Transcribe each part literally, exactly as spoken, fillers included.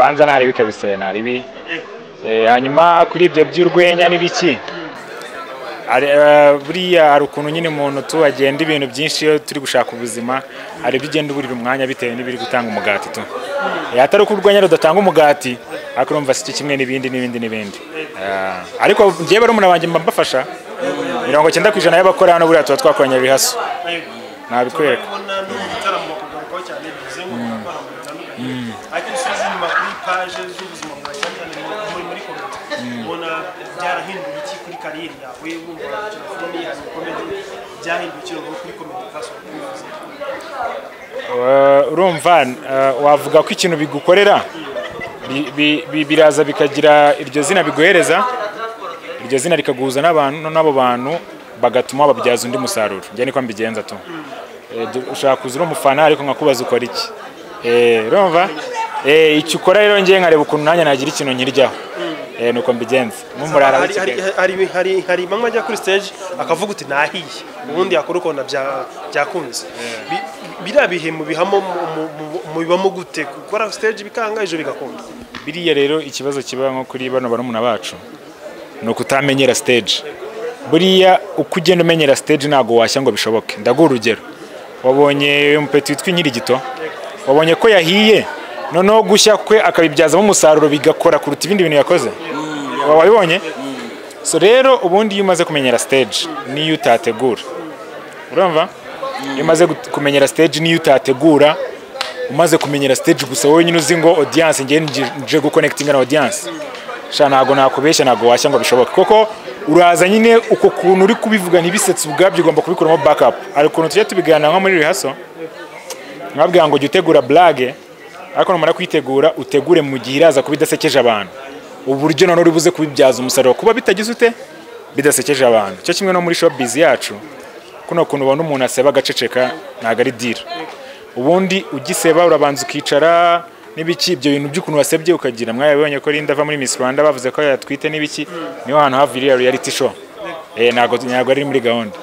banza nari bikabise nari bi eh hanyuma kuri ibyo by'urwenya n'ibiki ari buriya ari ukuntu nyine umuntu tu agenda ibintu byinshi yo turi gushaka ubuzima ari bigenda uburira umwanya bitewe n'ibiri gutanga umugati tu yatari uko urwenya rudatanga umugati akurumva siki kimwe n'ibindi n'ibindi n'ibindi ariko ngiye bari umuntu abanje mbafasha mirongo icyenda ku ijana y'abakora hano buriya tuba twakoranye bihaso nabikwereka paje z'ubuzima bwa cyane muri muri komite ubona byarahinduye iki kuri kariyeri yawe wumva filime ya komedi byahinduye kuri komedi kaso urumva wavuga ko ikintu bigukorera biraza bikagira iryo zina biguhereza iryo zina rikaguhuza n'abantu n'abo bantu bagatuma babyaza undi musaruro njye niko mbigenza tu ushaka kuzura umufana ariko nkakubaza ukora iki eh urumva eh icyo ukora rero ngiye nkareba ukuntu nanya nagira ikintu nkiryaho eh nuko mbigenza nk'umurara hari hari hari mama ajya kuri stage akavuga uti nahiye ubundi yakora uko byakunze birabihe mu bihamo mu bibamo gute gukora stage bikanga ejo bigakunda biriya rero ikibazo kiba nko kuri bano barumuna bacu no kutamenyera stage buriya uko ugenda umenyera stage nago washya ngo bishoboke ndaguha urugero wabonye umpeti witwa Inkirigito wabonye ko yahiye noneho gushya kwe akabibyazamo umusaruro bigakora kuruta ibindi bintu yakoze wabibonye so rero ubundi iyo umaze kumenyera stage niyo utategura urumva iyo umaze kumenyera stage niyo utategura umaze kumenyera stage gusa wowe nyine uzi ngo audience ngiye nje guconnectinga na audience sha nago nakubeshya nago washya ngo bishoboke koko uraza nyine uko kuntu uri kubivuga nibisetse ubwabyo ugomba kubikuramo backup ari kuntu tujye tubigana nko muri rehearsal nkabwira ngo jya utegura blague ariko numara kwitegura utegure mu gihe iraza kubidasekeje abantu uburyo none uri buze kubibyaza umusaruro kuba bitagize ute bidasekeje abantu cyo kimwe no muri showbiz yacu kuno kuntu ubona umuntu aseba agaceceka ntago ari deal ubundi ugiseba urabanza ukicara n'ibiki ibyo bintu by'ukuntu wasebye ukagira mwayabonye ko Linda ava muri Miss Rwanda bavuze ko yatwite n'ibiki niho hantu haviriye reality show eh nago nyago ari muri gahunda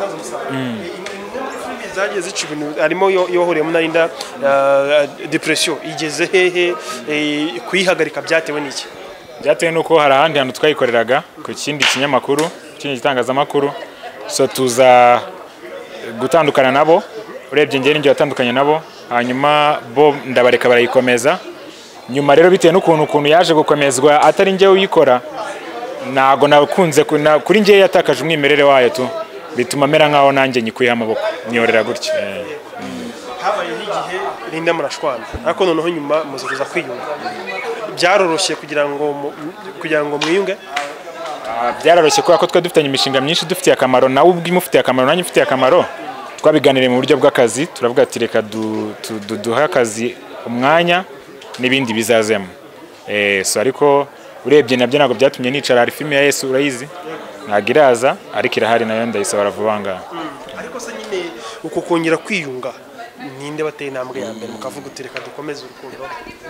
zagiye zica ibintu arimo yohoreye muri Linda depression igeze hehe kuyihagarika byatewe n'iki byatewe nuko hari ahandi hantu twayikoreraga ku kindi kinyamakuru kindi gitangazamakuru so tuza gutandukana nabo urebye ngene ngiye atandukanye nabo hanyuma bo ndabareka barayikomeza nyuma rero bitewe n'ukuntu ukuntu yaje gukomezwa atari ngiye uyikora nago nakunze kuri ngiye yatakaje umwimerere wayo tu bituma mera nkaho nanjye nyikuye amaboko nyorera gutyo habaye n'igihe Linda murashwana ariko noneho nyuma muze kuza kwiyunga byaroroshye kugira ngo kugira ngo mwiyunge byaroroshye kuko ko twa dufitanye imishinga myinshi dufitiye akamaro nawe ubwi mufitiye akamaro nanjye mfitiye akamaro twabiganiriye mu buryo bw'akazi turavuga ati reka duha akazi umwanya n'ibindi bizazemo eh so ariko urebye nabyo nago byatumye nicara ari filime ya Yesu urayizi nagiraza ariko irahari nayo ndayisaba ravubanga ariko se nyine uko kongera kwiyunga ninde bateye intambwe ya mbere mukavuga uti reka dukomeze urukundo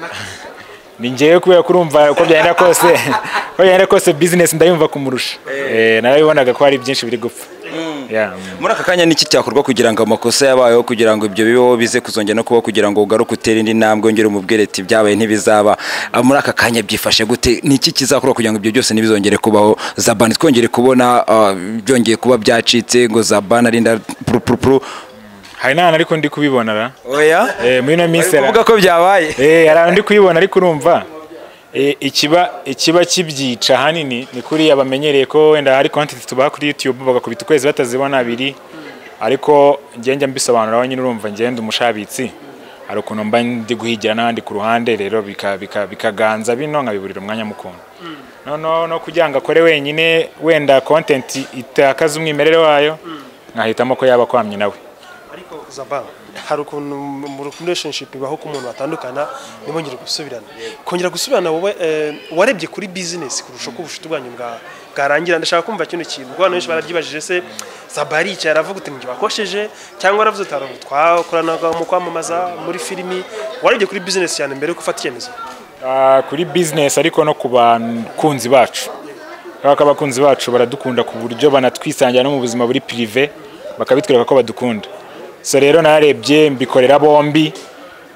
ni ngiye kubera kurumva uko byagenda kose ko byagenda kose business ndayumva kumurusha eh narabibonaga ko hari byinshi biri gupfa muri aka kanya niki cyakorwa kugira ngo amakosa yabayeho kugira ngo ibyo bibeho bize kuzongera no kuba kugira ngo ugaruke utera indi ntambwe ongera umubwire ati byabaye ntibizaba muri aka kanya byifashe gute niki kizakorwa kugira ngo ibyo byose nibizongere kubaho Zabani twongere kubona byongeye kuba byacitse ngo Zabani arinda pru pru pru hari nana ariko ndi kubibona ra oya eh muri no misera uvuga ko byabaye eh ara ndi kubibona ariko urumva ikiba ikiba kibyica hanini ni kuri abamenyereye ko wenda hari content tuba kuri YouTube bagakubita ukwezi batazibona abiri ariko ngenge mbisobanura abanye urumva ngende umushabitsi ari ukuntu mba ndi guhigira n'andi ku ruhande rero bikaganza bino nkabiburira umwanya mukuntu no no kujyanga kore wenyine wenda content itakaza umwimerere wayo nkahitamo ko yaba kwamye nawe ariko Zabani hari ukuntu mu relationship ibaho ku muntu batandukana nibongera gusubirana kongera gusubirana wowe warebye kuri business kurusha ko ubushuti bwanyu bwa garangira ndashaka kumva kino kintu kuko benshi barabyibajije se Zabari cyara avuga uti mujye bakosheje cyangwa aravuze utaro twakoranaga mu kwamamaza muri filimi warebye kuri business cyane mbere yo gufata icyemezo kuri business ariko no ku bakunzi bacu baka bakunzi bacu baradukunda ku buryo banatwisangira no mu buzima buri privé bakabitwereka ko badukunda so rero narebye mbikorera bombi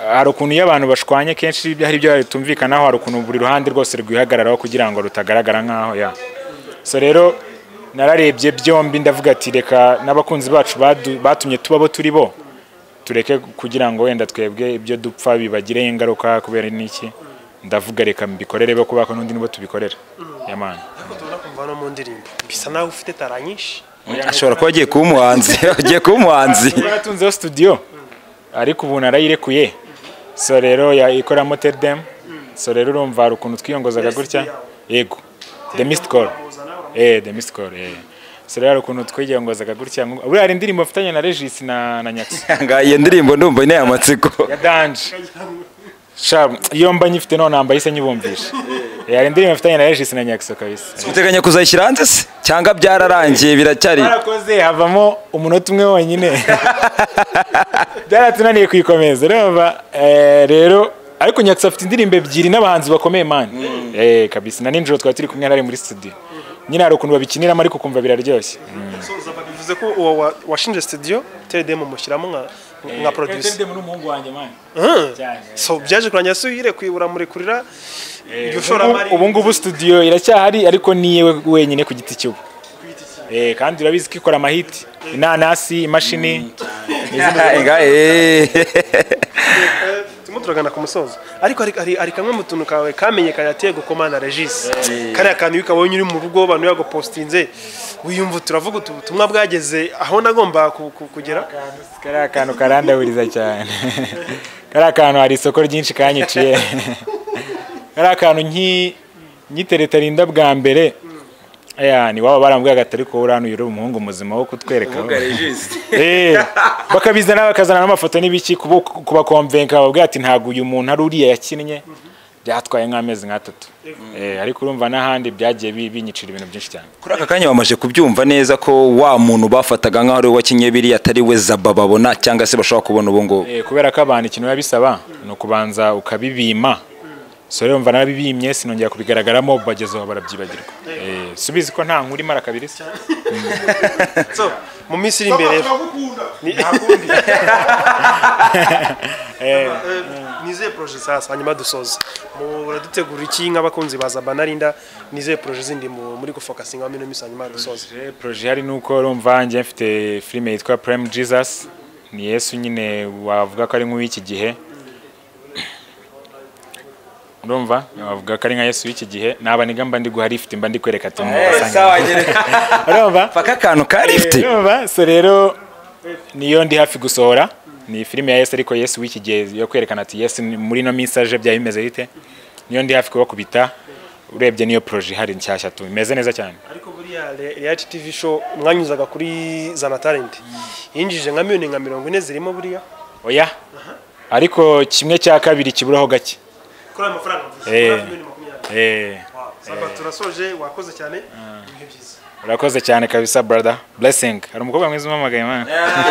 hari ukuntu iyo abantu bashwanye kenshi hari ibyo bitumvikanaho, hari ukuntu buri ruhande rwose rwihagararaho kugira ngo rutagaragara nk'aho ya so rero nararebye byombi ndavuga ati reka n'abakunzi bacu batumye tubabo turi bo tureke kugira ngo wenda twebwe ibyo dupfa bibagireho ingaruka kubera n'iki, ndavuga reka mbikorere bo kubaka n'undi nibo tubikorera yamana. ariko tubona kumva no mu ndirimbo bisa naho ufite tara nyinshi. ashobora kuba agiye kuba umuhanzi agiye kuba umuhanzi yaratunzeho studio ariko ubu narayirekuye so rero yayikoramo Tedem so rero urumva hari ukuntu twiyongozaga gutya yego The Missed Call eh The Missed Call eh so rero hari ukuntu twiyongozaga gutya uri hari indirimbo mfitanye na Regis na na Nyax ngaye ndirimbo ndumva ine amatsiko ya Danje shab iyo mba nyifite none namba yise nyibumvisha hari indirimbo mfitanye na Regis na Nyax kabisa. uteganya kuzayishyira hanze se cyangwa byararangiye biracyari barakoze havamo umunota umwe wonyine byaratunaniye kuyikomeza urumva rero ariko Nyax afite indirimbo ebyiri n'abahanzi bakomeye man eh kabisa na ninjoro twari turi kumwe nari muri studio nyine hari ukuntu babikiniramo ariko kumva biraryoshye. so zaba bivuze ko washinje studio Tedem mushyiramo nka nka producer Tedem n'umuhungu wanjye man so byaje kuranya so yire kwibura muri kurira iryo shoramari. ubu ngubu studio iracyahari ariko niyewe wenyine ku giti cy'ubu eh kandi urabizi ko ikora amahiti inanasi imashini ngaye turagana ku musozo ariko ari ari kamwe mu tuntu kawe kamenyekanye ateye gukomana Regis kare akantu bikabonye uri mu rugo abantu yago postinze wiyumva turavuga ubutumwa bwageze aho nagomba kugera. kare akantu karandawiriza cyane kare akantu hari isoko ryinshi kanyiciye kare akantu nki nyitereta rinda bwa mbere aya ni waba barambwiye gatari ko urano yuri umuhungu muzima wo kutwereka eh bakabizana bakazana n'amafoto n'ibiki kuba konvenka babwiye ati ntago uyu muntu ari uriya yakinnye byatwaye nk'amezi nk'atatu eh ariko urumva n'ahandi byagiye binyicira ibintu byinshi cyane. kuri aka kanya bamaje kubyumva neza ko wa muntu bafataga nk'aho ari wakinye biri atari we Zaba babona cyangwa se bashobora kubona ubu ngo eh kubera ko abantu ikintu yabisaba no kubanza ukabibima so rero mva narabibimye sinongera kubigaragaramo bagezeho barabyibagirwa eh subizi ko nta nkuri mara kabiri se so mu minsi iri imbere nakundi eh nize projet sasa hanyuma dusoza mu dutegura iki nk'abakunzi baza banarinda nize projet zindi muri gufocusinga amino misa hanyuma dusoza. projet hari nuko urumva nje mfite filime yitwa Prime Jesus ni Yesu nyine wavuga ko ari nk'uw'iki gihe urumva bavuga ko ari nka Yesu w'iki gihe naba niga mba ndi guhari ifite mba ndi kwereka ati sawa nyine urumva faka kantu ka lift urumva so rero niyo ndi hafi gusohora ni filime ya Yesu ariko Yesu w'iki gihe yo kwerekana ati Yesu muri no message bya bimeze bite niyo ndi hafi kubakubita urebye niyo projet hari nshyashya tu imeze neza cyane. ariko buriya reality T V show mwanyuzaga kuri Zana Talent yinjije nka miliyoni nka mirongo ine zirimo buriya oya ariko kimwe cya kabiri kiburaho gake kuri ayo mafaranga eh eh saba turasoje wakoze cyane ibihe byiza urakoze cyane kabisa brother blessing hari umukobwa mwiza umamagaye man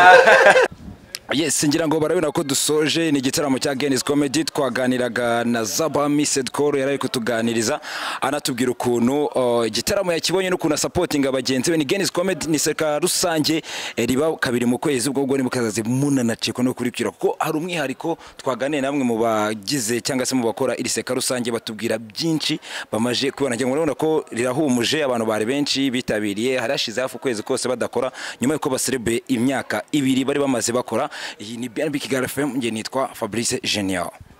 Yes, ngira ngo barabona ko dusoje ni igitaramo cya Genis Comedy twaganiraga na Zaba Missed Call yari kutuganiriza anatubwira ukuntu igitaramo yakibonye no kuna supporting abagenzi be. Ni Genis Comedy ni seka rusange riba kabiri mu kwezi ubwo ubwo ni mukazaze munanaciko no kurikira kuko hari umwihariko twaganiye namwe mu bagize cyangwa se mu bakora iri seka rusange batubwira byinshi bamaje kubona. Ngira ngo urabona ko rirahumuje abantu bari benshi bitabiriye harashize hafu kwezi kose badakora nyuma yuko baserebe imyaka ibiri bari bamaze bakora. Iyi ni B N B Kigali F M nge nitwa Fabrice Genial.